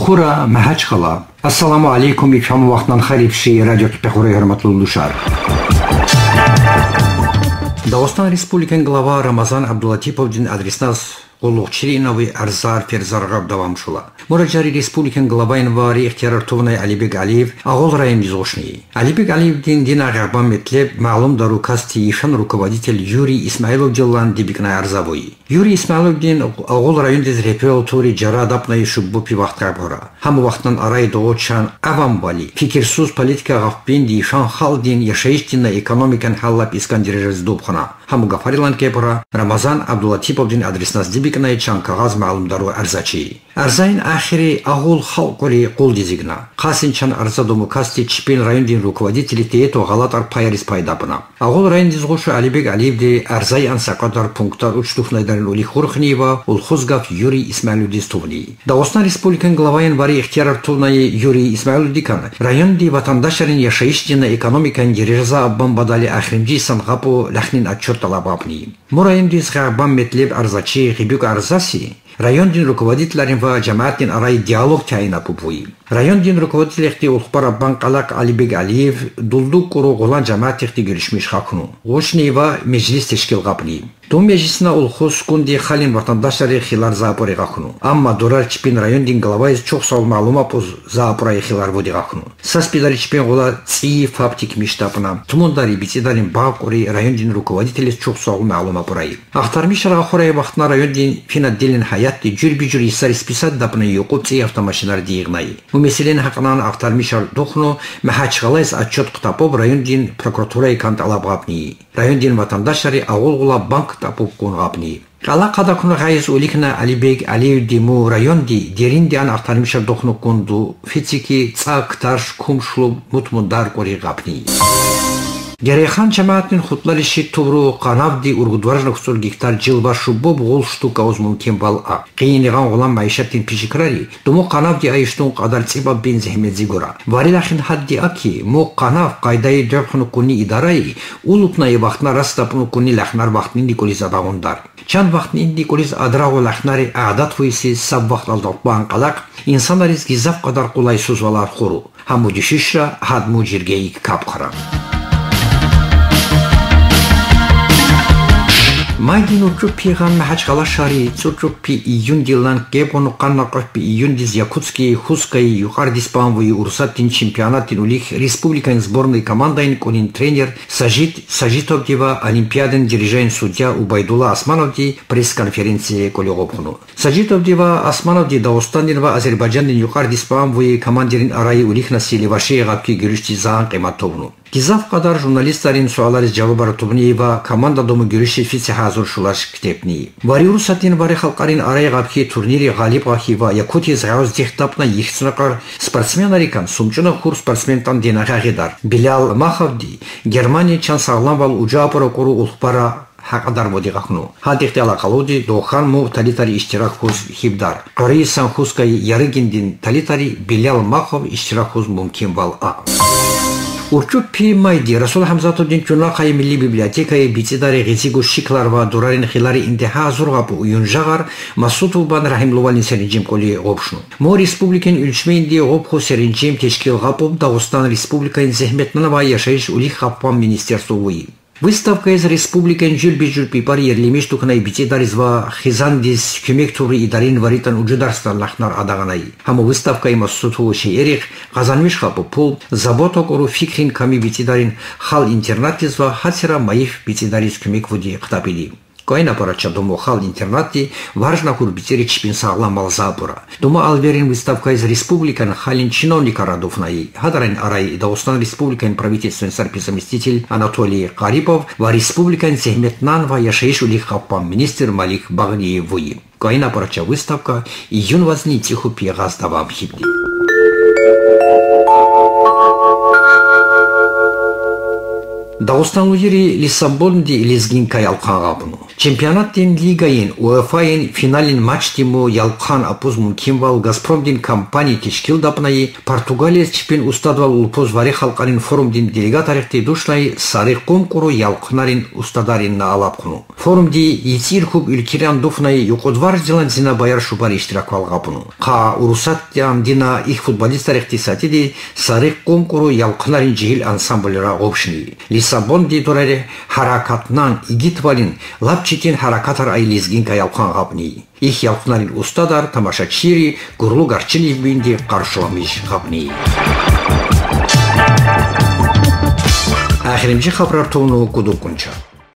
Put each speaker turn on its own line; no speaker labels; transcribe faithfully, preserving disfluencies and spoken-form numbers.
Скоро Махачкала. Ассаламу алейкум и чам вахтнан харибши радио Кипехуре Хурматлулушар. Дагыстан Республикан глава Рамазан Абдулатиповдин адреснас Улугчириновый Арзар Ферзаргаб давамшула. Мураджари Республикан главайн вари ихтияртовнай Алибек Алиев Агол район дизошни. Алибек Алиев дин дин агабам метлеб маалум дару касти ишан руководитель Юрий Исмаилов дилан дибикнай Арзавой. Юрий Исмаилов дин Агол район диз репел тури жарадапнай шуббупи вахтгабора. Хаму вахтан арай доочан авамбали. Фикирсуз политика гафбин ди ишан халдин яшаиштина экономикан халлап искандирежез дубхана. Хаму гафарилан кепора Рамазан Абдулатиповдин адреснас дибикнай чан кагаз маалум дару арзачи. Арзайн ахири агул халкури кул дизигна. Касин чан арзадому касти чипин район дин руководители теето галатар пайрис пайдапна. Агул район дизгошу Алибек Алиев де арзай ансакадар пунктар учтуфнайдарин ули хурхниева улхузгав Юрий Исмаилов дистувни. Дагыстан Республикан главайн вари ихтиярар тулнай Юрий Исмаилов дикан. Район ди ватандашарин яшаиштина экономикан дирижаза аббан бадали ахримджи сангапу лахнин отчет талабапни. Мурайон диз габбан метлеб арзачи гибюк арзаси. Район дин руководителярин ва жамаатин арай диалог тайна пупуи. Район дин руководителяхти улхпара банкалак Алибек Алиев дулду куру голан жамаатихти görüşmüş хакуну. Ошни ва меҷлис тешкил гапни. Ту меҷлисна улхус кунди халин ватандашлари хилар заапори гакуну. Амма дурар чипин район дин главайз чоқ сол маълума поз заапораи хилар буди гакуну. Сас пидари чипин гола ци фаптик миштапна. Тумундари бицидарин баакури район дин руководителис чоқ сол маълума пураи. Ахтармишара ахураи вақтна район дин фина дилин хаятти ҷурби-ҷур исари списат дапна юқуб ци автомашинар диғнай. Умеселен хақнан ахтармишар духну Махачкалайс отчет қытапоб район дин прокуратураи кант алабгапни. Район дин ватандашлари агулгула банк тапуп кунгапни. Кала када куна гайз уликна Алибек Алиев диму район ди дерин диан ахтармишар духну кунду фицики цак тарш кумшлу мутмудар кори гапни. Герехан жамаатин хутлариши тувру канавди ургудваржна кусур гектар жилба шуббоб гол штука оз мумкин бал а. Қииниган голан маишаттин пишикрари думу канавди айштун қадар циба бин зехмедзи гора. Варилахин хадди аки му канав қайдаи дёрхну куни идараи улупнаи вақтна растапну куни лахнар вақтни николиз адагундар. Чанд вақтни николиз адрагу лахнари аадат хуиси саб вақт алдатбан қалақ инсанариз гизав қадар қулай сузвалар хуру. Хаму дишишра хадму жиргеи капхара. Майдин урчупи ган Махачкала шари цурчупи июн дилан кепону каннакопи июн диз Якутский хускай юхар диспанвуи урсаттин чемпионаттин улих республикан сборной командайн конин тренер Сажит Сажитовдева олимпиаден дирижайн судья Убайдулла Османовди пресс-конференция колегопхуну. Сажитовдева Османовди Дагыстандинва Азербайджандин юхар диспанвуи командирин араи улих насили ваши гапки гүрүшти заан кыйматтовну. Кизав кадар журналистларин суалариз жавобар тубниева команда дому гүрүши фиси hazır şulaş kitepni. Vari Rusatin vari halkarin araya gapki turniri galip ahiva Yakutiz gavz dihtapna yihsnakar sportsmenarikan sumçuna kur sportsmentan dinaga gidar. Bilal Mahavdi Germaniya çan sağlam val uca prokuru ulpara haqadar bodi gaqnu. Hadihti alaqaludi dohan mu talitari iştirak huz hibdar. Qari san huzkay yarigindin talitari Bilal Mahav iştirak huz mumkin val a. Урчупи майди Расул Хамзатовдин чунақай милли библиотекаи бицидари гизигу шиклар ва дурарин хилари интиха зургапу уюнжагар Масутов бан Рахимлувалин серинчим коли гопшну. Мо республикин үлчмейнди гопху серинчим тешкил гапуп Дагыстан республикаин зехметнана ва яшайш улих хаппан министерствовуи. Выставка из республикан жюльби-жюльби пар ерлемеш тукнай бицедариз ва хизандиз көмек тури идарин варитан уджударстан лахнар адаганай. Хаму выставка има суту шеерих казанмеш хапу пул заботок ору фикрин ками бицедарин хал интернатиз ва хатсера маиф бицедариз көмек вуди қтапили. Коина парача дому хал интернати важна курбицери чипин саглам алзапура. Дому алверин выставка из республикан халин чиновника Радовнаи. Хадарин арай Дагыстан республикан правительственный заместитель Анатолий Карипов ва республикан Зехметнан ва яшаиш улих хаппан министр Малик Багниевуи. Коина парача выставка июн вазни тиху пьегаз давам хибни. Дагыстан лидери Лиссабон ди лезгинка ялкан габну. Чемпионат дин лигаин УЕФА-ин финалин матч диму ялкан апуз мумкин вал Газпром дин компания тешкил дапнай Португалия чемпион устадвал улпуз вари халкарин форум дин делегат арихти душлай сари конкуру ялканарин устадарин на алапхну. Форум ди ицир хуб илкиран дуфнай юкудвар зелан зина баяр шубар иштирак вал габну. Ха урусат дина их футболист арихти сати ди сари конкуру ялканарин жигил ансамблера обшни. Лиссабон ди дораре харакатнан игитвалин лапчитин харакатар ай лезгинка ялкан габни. Их ялканарин устадар тамашачири гурлу гарчили бинди каршыламыш габни. Ахиримчи хабар тону кудукунча.